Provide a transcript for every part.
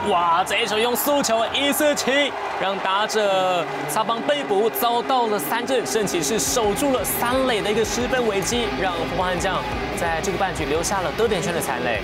哇，这一球用速球147，让打者擦帮被捕，遭到了3振，甚至是守住了3垒的一个失分危机，让富邦悍将在这个半局留下了得点圈的残垒。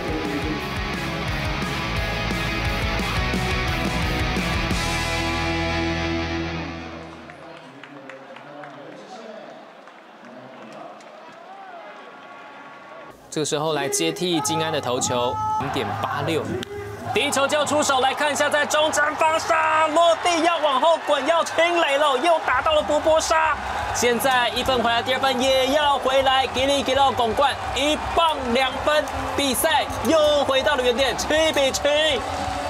这个时候来接替金安的投球0.86，第一球就要出手，来看一下在中正方向落地要往后滚，要清垒了，又打到了博博沙。现在1分回来，第2分也要回来，给到拱冠1棒2分，比赛又回到了原点，7比7。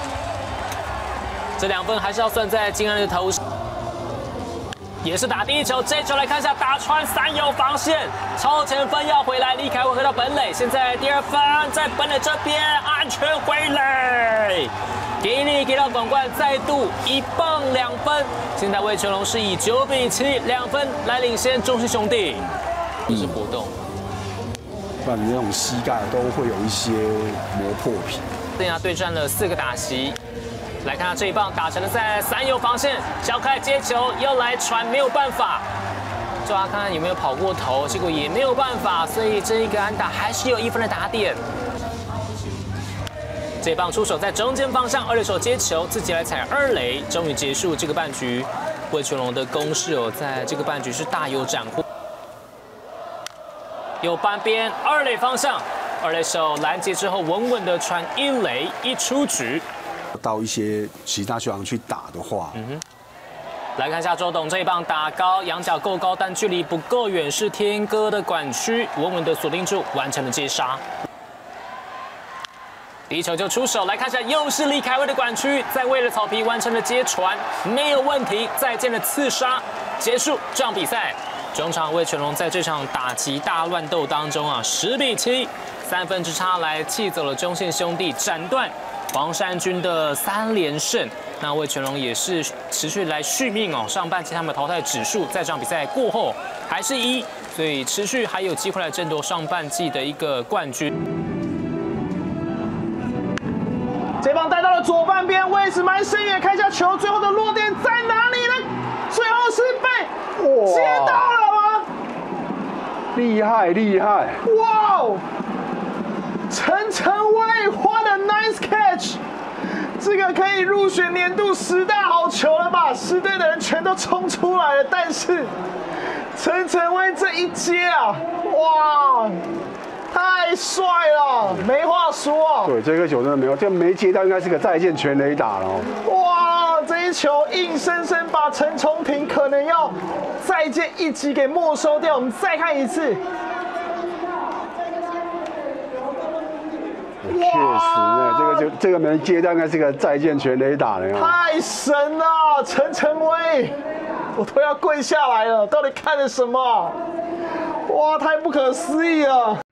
这2分还是要算在金安的头上。 也是打第一球，这一球来看一下，打穿3游防线，超前分要回来，李凯文回到本垒，现在第2分在本垒这边安全回垒，给到广冠再度1棒2分，现在魏全龙是以9比72分来领先中信兄弟，这是活动， 不然你那种膝盖都会有一些磨破皮。 对啊，对战了4个打席。 来看他这一棒打成了在3游防线，小开接球要来传没有办法，抓看看有没有跑过头，结果也没有办法，所以这一个安打还是有1分的打点。这一棒出手在中间方向，2垒手接球自己来踩2垒，终于结束这个半局。魏全龙的攻势哦，在这个半局是大有斩获。右半边2垒方向，2垒手拦截之后稳稳的传1垒1出局。 到一些其他球场去打的话， 来看一下周董这一棒打高，仰角够高，但距离不够远，是天哥的管区，稳稳的锁定住，完成了接杀。第一球就出手，来看一下，又是李凯威的管区，在为了草皮完成了接传，没有问题，再见了刺杀，结束这场比赛。中场魏全龙在这场打击大乱斗当中啊，10比7，3分之差来气走了中信兄弟，斩断 黄衫军的3连胜，那魏全龙也是持续来续命哦。上半季他们淘汰指数在这场比赛过后还是1，所以持续还有机会来争夺上半季的一个冠军。 这棒带到了左半边，位置蛮深远，看一下球最后的落点在哪里呢？最后是被接到了吗？ 厉害厉害！ 哇哦！ 陈晨威 ，What a nice catch！ 这个可以入选年度10大好球了吧？10队的人全都冲出来了，但是陈晨威这一接啊，哇，太帅了，没话说。 对，这个球真的没有，这没接到应该是个再见全垒打了。 哇，这一球硬生生把陈崇廷可能要再见1击给没收掉。我们再看一次。 确实呢，这个没接到，应该是个再见全垒打了。 太神了，陈晨威，我都要跪下来了。到底看了什么？哇，太不可思议了！